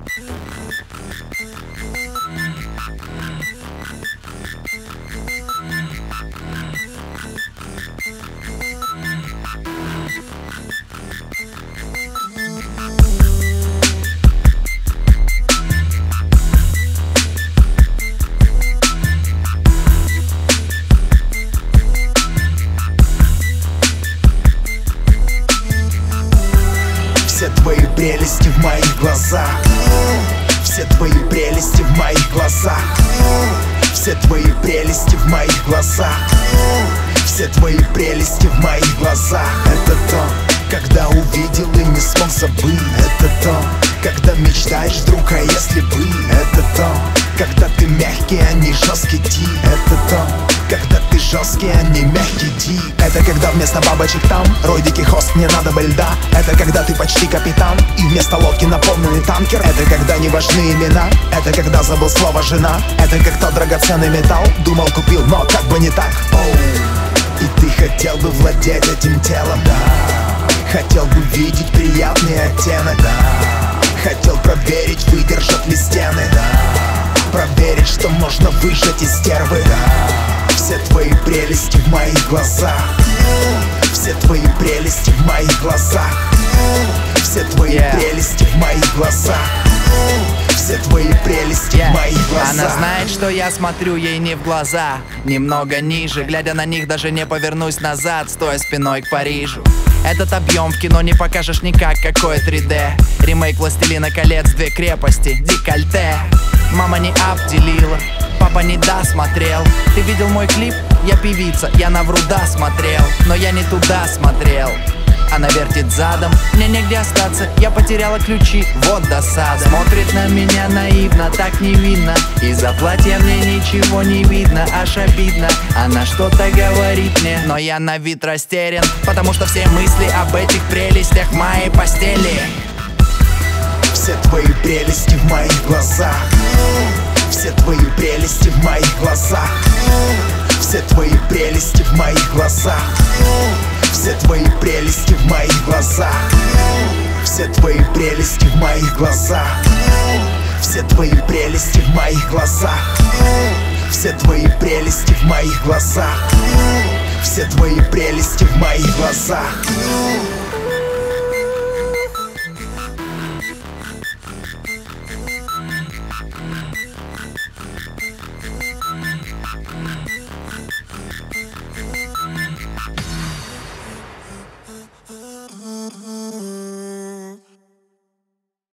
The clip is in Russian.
Все твои прелести в моих глазах, все твои прелести в моих глазах, все твои прелести в моих глазах, все твои прелести в моих глазах. Это то, когда увидел и не смог забыть. Это то, когда мечтаешь, вдруг, а если бы. Это то, когда ты мягкий, а не жесткий тип. Это то, когда ты жесткий, а не мягкий тип. Это когда вместо бабочек там рой дикий хост, мне надо бы льда. Это когда ты почти капитан и вместо лодки наполненный танкер. Это когда не важны имена, это когда забыл слово жена. Это как тот драгоценный металл, думал купил, но как бы не так. Оу. И ты хотел бы владеть этим телом, да. Хотел бы видеть приятный оттенок, да. Хотел проверить, выдержат ли стены, да. Проверить, что можно выжать из стервы, да. Все твои прелести в моих глазах, все твои прелести в моих глазах, все твои прелести в моих глазах, все твои прелести в моих глазах. Она знает, что я смотрю ей не в глаза, немного ниже, глядя на них, даже не повернусь назад, стоя спиной к Парижу. Этот объем в кино не покажешь никак, какое 3D. Ремейк «Властелина колец», две крепости, декольте. Мама не обделила, папа не досмотрел. Ты видел мой клип? Я певица, я на Вруда смотрел. Но я не туда смотрел. Она вертит задом, мне негде остаться, я потеряла ключи, вот досада. Смотрит на меня наивно, так невинно, из-за платья мне ничего не видно, аж обидно. Она что-то говорит мне, но я на вид растерян, потому что все мысли об этих прелестях в моей постели. Все твои прелести в моих глазах, все твои прелести в моих глазах, все твои прелести в моих глазах, все твои прелести в моих глазах, все твои прелести в моих глазах, все твои прелести в моих глазах, все твои прелести в моих глазах, все твои прелести в моих глазах.